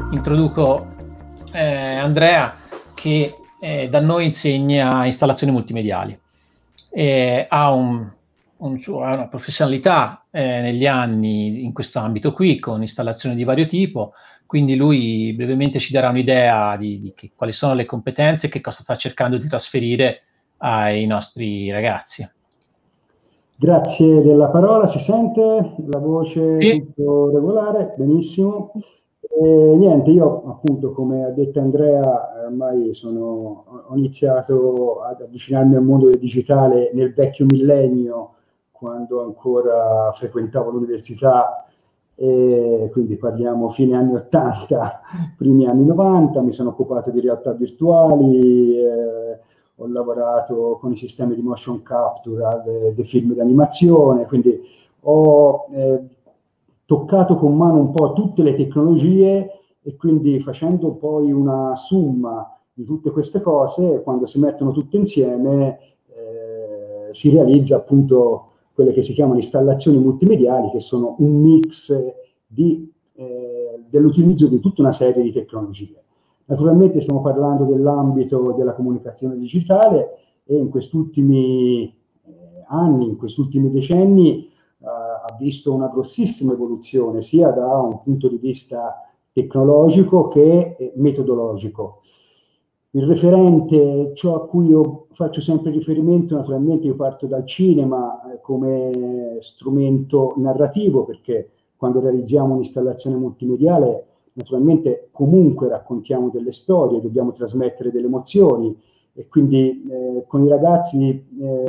introduco Andrea, che da noi insegna installazioni multimediali. Ha una professionalità negli anni in questo ambito qui, con installazioni di vario tipo, quindi lui brevemente ci darà un'idea di quali sono le competenze e che cosa sta cercando di trasferire ai nostri ragazzi. Grazie della parola, si sente la voce? Sì. Tutto regolare? Benissimo. Niente, io appunto, come ha detto Andrea, ormai ho iniziato ad avvicinarmi al mondo del digitale nel vecchio millennio, quando ancora frequentavo l'università, quindi parliamo fine anni 80, primi anni 90, mi sono occupato di realtà virtuali, ho lavorato con i sistemi di motion capture dei film di animazione, quindi ho toccato con mano un po' tutte le tecnologie, e quindi facendo poi una somma di tutte queste cose, quando si mettono tutte insieme, si realizza appunto quelle che si chiamano installazioni multimediali, che sono un mix dell'utilizzo di tutta una serie di tecnologie. Naturalmente stiamo parlando dell'ambito della comunicazione digitale, e in questi ultimi anni, in questi ultimi decenni, ha visto una grossissima evoluzione, sia da un punto di vista tecnologico che metodologico. Il referente, ciò a cui io faccio sempre riferimento, naturalmente io parto dal cinema come strumento narrativo, perché quando realizziamo un'installazione multimediale, naturalmente comunque raccontiamo delle storie, dobbiamo trasmettere delle emozioni, e quindi con i ragazzi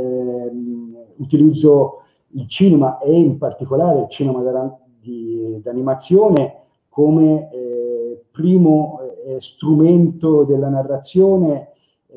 utilizzo il cinema, e in particolare il cinema d'animazione, come primo strumento della narrazione,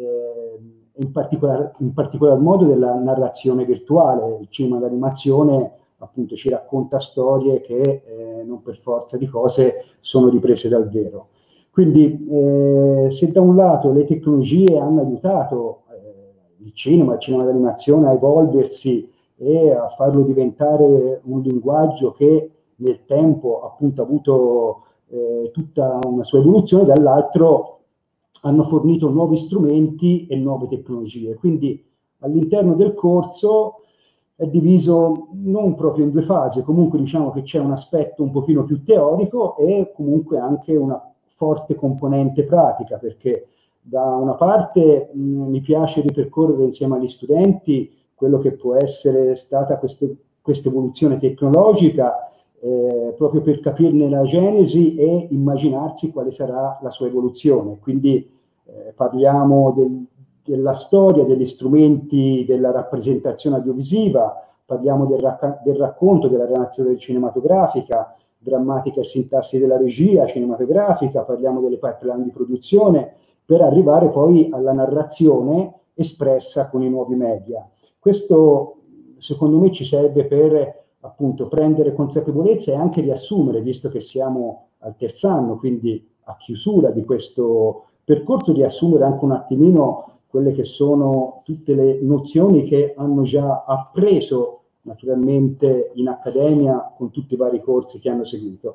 in particolar modo della narrazione virtuale. Il cinema d'animazione appunto ci racconta storie che non per forza di cose sono riprese dal vero. Quindi se da un lato le tecnologie hanno aiutato il cinema d'animazione a evolversi e a farlo diventare un linguaggio che nel tempo appunto ha avuto tutta una sua evoluzione, dall'altro hanno fornito nuovi strumenti e nuove tecnologie. Quindi all'interno del corso è diviso non proprio in due fasi, comunque diciamo che c'è un aspetto un pochino più teorico e comunque anche una forte componente pratica, perché da una parte mi piace ripercorrere insieme agli studenti quello che può essere stata questa evoluzione tecnologica, proprio per capirne la genesi e immaginarsi quale sarà la sua evoluzione. Quindi parliamo della storia, degli strumenti della rappresentazione audiovisiva, parliamo del racconto, della narrazione cinematografica, drammatica e sintassi della regia cinematografica, parliamo delle pipeline di produzione, per arrivare poi alla narrazione espressa con i nuovi media. Questo secondo me ci serve per appunto prendere consapevolezza e anche riassumere, visto che siamo al terzo anno, quindi a chiusura di questo percorso, riassumere anche un attimino quelle che sono tutte le nozioni che hanno già appreso naturalmente in accademia con tutti i vari corsi che hanno seguito,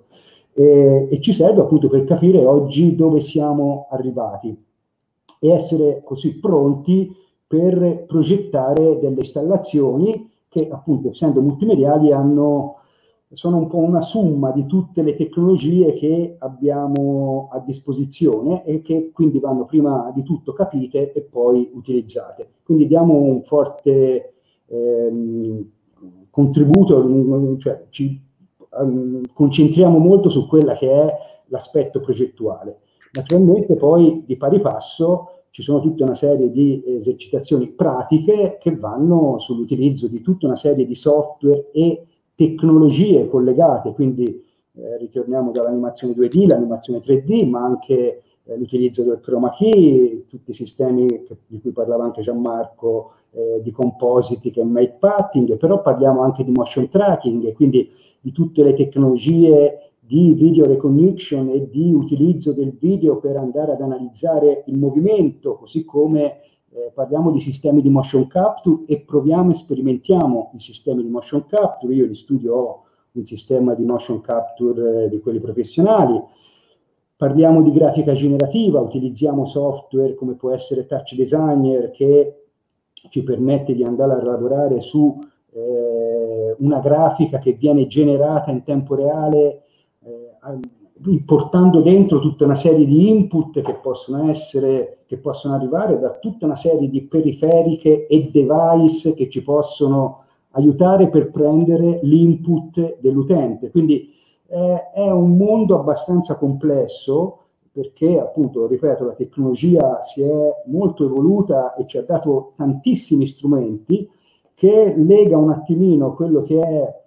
e ci serve appunto per capire oggi dove siamo arrivati e essere così pronti per progettare delle installazioni che appunto, essendo multimediali, sono un po' una somma di tutte le tecnologie che abbiamo a disposizione e che quindi vanno prima di tutto capite e poi utilizzate. Quindi diamo un forte contributo, cioè ci concentriamo molto su quella che è l'aspetto progettuale. Naturalmente poi di pari passo ci sono tutta una serie di esercitazioni pratiche che vanno sull'utilizzo di tutta una serie di software e tecnologie collegate, quindi ritorniamo dall'animazione 2D, l'animazione 3D, ma anche l'utilizzo del chroma key, tutti i sistemi di cui parlava anche Gianmarco, di compositing e matte painting, però parliamo anche di motion tracking, e quindi di tutte le tecnologie di video recognition e di utilizzo del video per andare ad analizzare il movimento, così come parliamo di sistemi di motion capture e proviamo e sperimentiamo i sistemi di motion capture. Io in studio ho un sistema di motion capture di quelli professionali. Parliamo di grafica generativa, utilizziamo software come può essere Touch Designer, che ci permette di andare a lavorare su una grafica che viene generata in tempo reale, portando dentro tutta una serie di input che possono arrivare da tutta una serie di periferiche e device che ci possono aiutare per prendere l'input dell'utente. Quindi è un mondo abbastanza complesso, perché appunto, ripeto, la tecnologia si è molto evoluta e ci ha dato tantissimi strumenti, che lega un attimino quello che è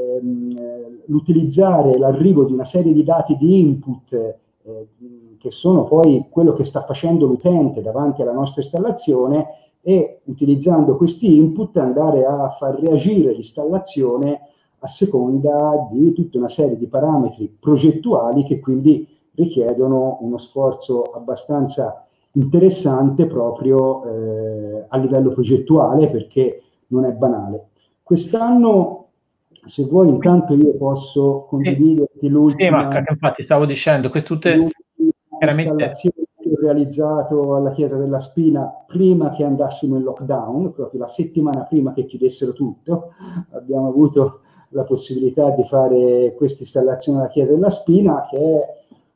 l'utilizzare l'arrivo di una serie di dati di input che sono poi quello che sta facendo l'utente davanti alla nostra installazione, e utilizzando questi input andare a far reagire l'installazione a seconda di tutta una serie di parametri progettuali che quindi richiedono uno sforzo abbastanza interessante proprio a livello progettuale, perché non è banale. Quest'anno, se vuoi, intanto io posso condividerti l'ultima. Sì, infatti stavo dicendo, queste tutte installazioni che ho realizzato alla Chiesa della Spina prima che andassimo in lockdown, proprio la settimana prima che chiudessero tutto, abbiamo avuto la possibilità di fare questa installazione alla Chiesa della Spina, che è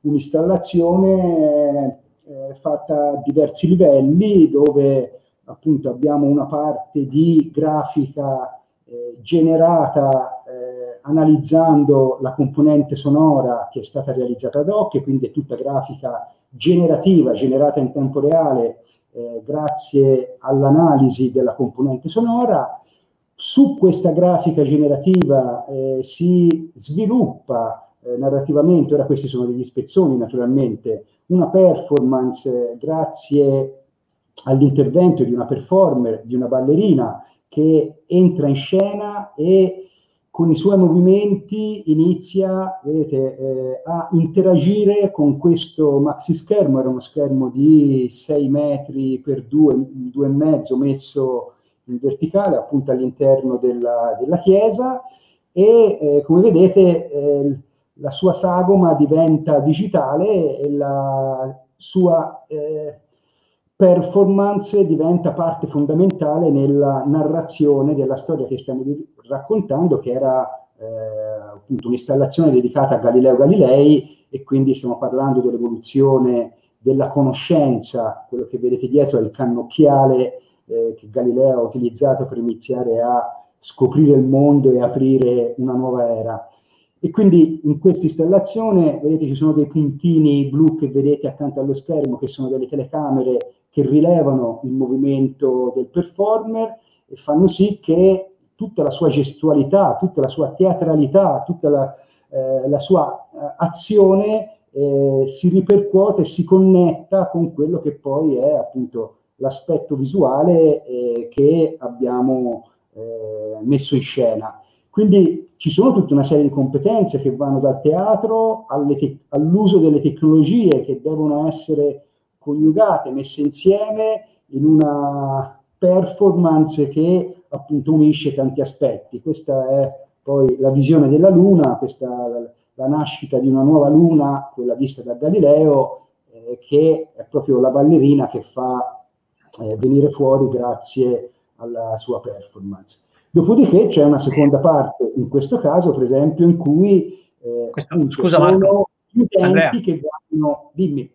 un'installazione fatta a diversi livelli, dove appunto abbiamo una parte di grafica generata analizzando la componente sonora che è stata realizzata ad hoc, e quindi è tutta grafica generativa, generata in tempo reale grazie all'analisi della componente sonora. Su questa grafica generativa si sviluppa narrativamente, ora questi sono degli spezzoni naturalmente, una performance grazie all'intervento di una performer, di una ballerina, che entra in scena e con i suoi movimenti inizia, vedete, a interagire con questo maxi schermo. Era uno schermo di 6 metri per 2,5 messo in verticale appunto all'interno della chiesa, e come vedete la sua sagoma diventa digitale e la sua performance diventa parte fondamentale nella narrazione della storia che stiamo raccontando, che era appunto un'installazione dedicata a Galileo Galilei, e quindi stiamo parlando dell'evoluzione della conoscenza. Quello che vedete dietro è il cannocchiale che Galileo ha utilizzato per iniziare a scoprire il mondo e aprire una nuova era. E quindi in questa installazione, vedete, ci sono dei puntini blu che vedete accanto allo schermo, che sono delle telecamere che rilevano il movimento del performer e fanno sì che tutta la sua gestualità, tutta la sua teatralità, tutta la sua azione si ripercuote e si connetta con quello che poi è appunto l'aspetto visuale che abbiamo messo in scena. Quindi ci sono tutta una serie di competenze che vanno dal teatro all'uso delle tecnologie, che devono essere coniugate, messe insieme in una performance che appunto unisce tanti aspetti. Questa è poi la visione della Luna, la nascita di una nuova Luna, quella vista da Galileo, che è proprio la ballerina che fa venire fuori grazie alla sua performance. Dopodiché c'è una seconda parte, in questo caso per esempio, in cui scusa Marco, gli utenti Andrea, che vanno, dimmi.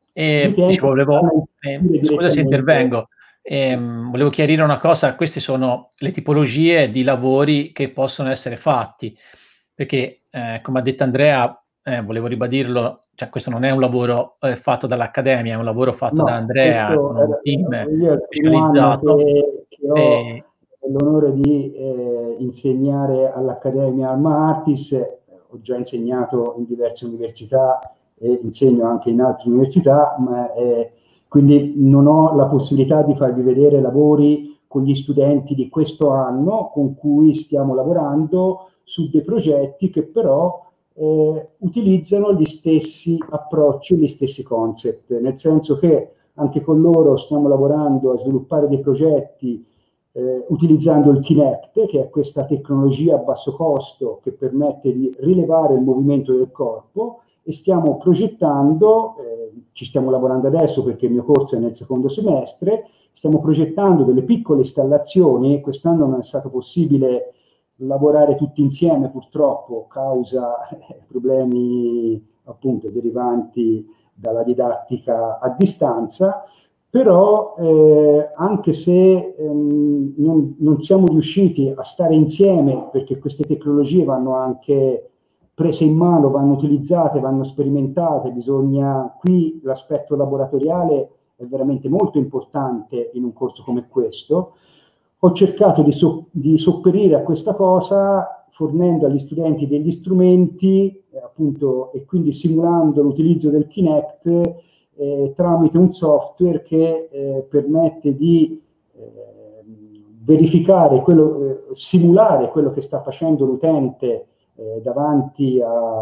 Scusa se intervengo, volevo chiarire una cosa: queste sono le tipologie di lavori che possono essere fatti, perché come ha detto Andrea, volevo ribadirlo, cioè questo non è un lavoro fatto dall'Accademia, è un lavoro fatto da Andrea con un team specializzato. Che ho l'onore di insegnare all'Accademia Alma Artis. Ho già insegnato in diverse università e insegno anche in altre università, ma quindi non ho la possibilità di farvi vedere lavori con gli studenti di questo anno con cui stiamo lavorando su dei progetti che però utilizzano gli stessi approcci, gli stessi concept, nel senso che anche con loro stiamo lavorando a sviluppare dei progetti utilizzando il Kinect, che è questa tecnologia a basso costo che permette di rilevare il movimento del corpo e stiamo progettando, ci stiamo lavorando adesso perché il mio corso è nel secondo semestre, stiamo progettando delle piccole installazioni. Quest'anno non è stato possibile lavorare tutti insieme purtroppo, causa problemi appunto derivanti dalla didattica a distanza, però anche se non siamo riusciti a stare insieme, perché queste tecnologie vanno anche prese in mano, vanno utilizzate, vanno sperimentate, bisogna, qui l'aspetto laboratoriale è veramente molto importante in un corso come questo. Ho cercato di sopperire a questa cosa fornendo agli studenti degli strumenti, appunto, e quindi simulando l'utilizzo del Kinect tramite un software che permette di verificare simulare quello che sta facendo l'utente davanti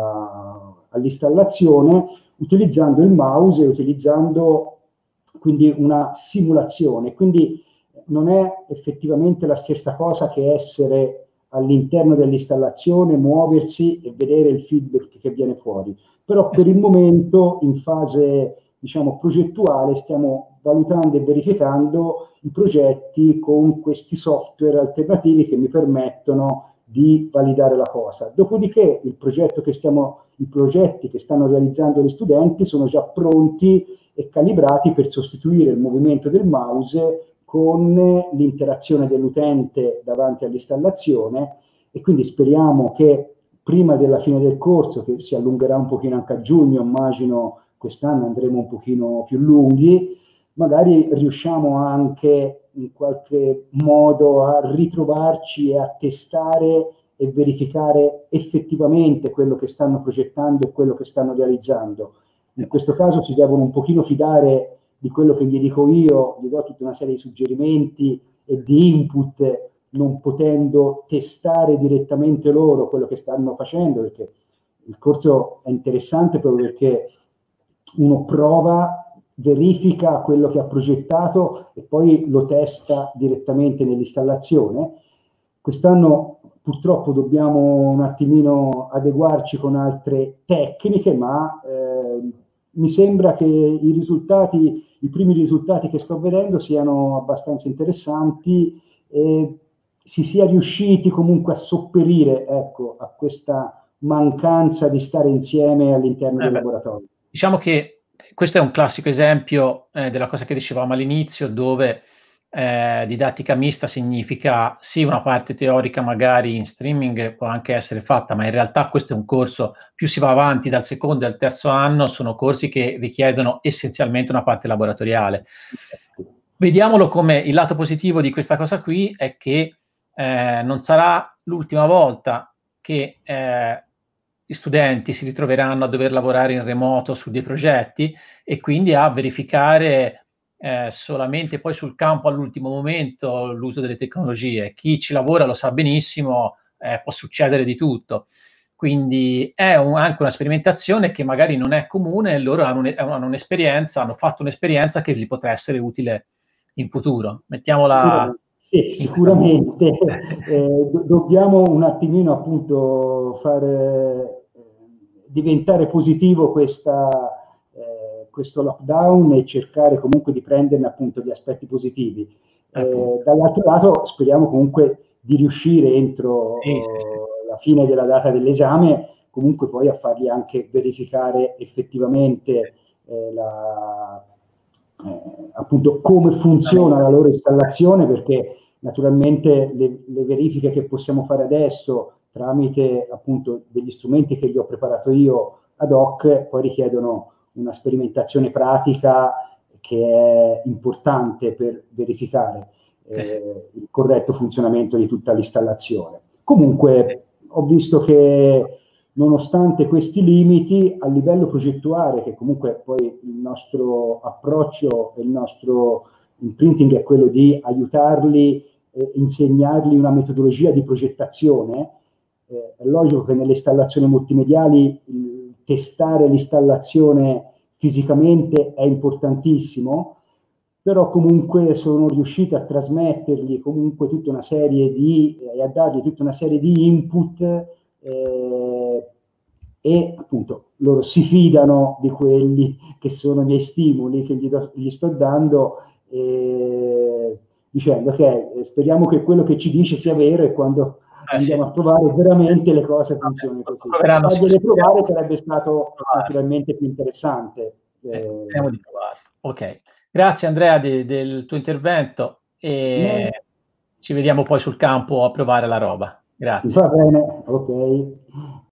all'installazione, utilizzando il mouse e utilizzando quindi una simulazione. Quindi non è effettivamente la stessa cosa che essere all'interno dell'installazione, muoversi e vedere il feedback che viene fuori. Però per il momento, in fase diciamo progettuale, stiamo valutando e verificando i progetti con questi software alternativi che mi permettono di validare la cosa. Dopodiché i progetti che stanno realizzando gli studenti sono già pronti e calibrati per sostituire il movimento del mouse con l'interazione dell'utente davanti all'installazione, e quindi speriamo che prima della fine del corso, che si allungherà un pochino anche a giugno, immagino quest'anno andremo un pochino più lunghi, magari riusciamo anche in qualche modo a ritrovarci e a testare e verificare effettivamente quello che stanno progettando e quello che stanno realizzando. In questo caso si devono un pochino fidare di quello che gli dico io, gli do tutta una serie di suggerimenti e di input, non potendo testare direttamente loro quello che stanno facendo, perché il corso è interessante proprio perché uno prova, verifica quello che ha progettato e poi lo testa direttamente nell'installazione. Quest'anno purtroppo dobbiamo un attimino adeguarci con altre tecniche, ma mi sembra che i primi risultati che sto vedendo siano abbastanza interessanti e si sia riusciti comunque a sopperire, ecco, a questa mancanza di stare insieme all'interno del laboratorio. Diciamo che questo è un classico esempio della cosa che dicevamo all'inizio, dove didattica mista significa sì, una parte teorica magari in streaming può anche essere fatta, ma in realtà questo è un corso, più si va avanti dal secondo al terzo anno, sono corsi che richiedono essenzialmente una parte laboratoriale. Vediamolo come il lato positivo di questa cosa qui è che non sarà l'ultima volta che gli studenti si ritroveranno a dover lavorare in remoto su dei progetti e quindi a verificare solamente poi sul campo all'ultimo momento l'uso delle tecnologie. Chi ci lavora lo sa benissimo, può succedere di tutto. Quindi è anche una sperimentazione che magari non è comune e loro hanno un'esperienza, hanno fatto un'esperienza che gli potrà essere utile in futuro. Mettiamola... Sì, sicuramente. Dobbiamo un attimino appunto fare diventare positivo questo lockdown e cercare comunque di prenderne appunto gli aspetti positivi. Dall'altro lato speriamo comunque di riuscire entro la fine della data dell'esame comunque poi a fargli anche verificare effettivamente appunto come funziona la loro installazione, perché naturalmente le verifiche che possiamo fare adesso tramite appunto degli strumenti che gli ho preparato io ad hoc poi richiedono una sperimentazione pratica che è importante per verificare il corretto funzionamento di tutta l'installazione. Comunque ho visto che nonostante questi limiti, a livello progettuale, che comunque poi il nostro approccio e il nostro imprinting è quello di aiutarli e insegnargli una metodologia di progettazione, è logico che nelle installazioni multimediali testare l'installazione fisicamente è importantissimo, però comunque sono riuscito a trasmettergli comunque tutta una serie di, a dargli tutta una serie di input e appunto loro si fidano di quelli che sono i miei stimoli che gli sto dando, dicendo ok, speriamo che quello che ci dice sia vero, e quando andiamo a provare veramente le cose funzionano così. Fargliele provare sarebbe stato naturalmente più interessante. Speriamo di provare. Ok, grazie Andrea del tuo intervento, e ci vediamo poi sul campo a provare la roba. Grazie. Va bene, ok.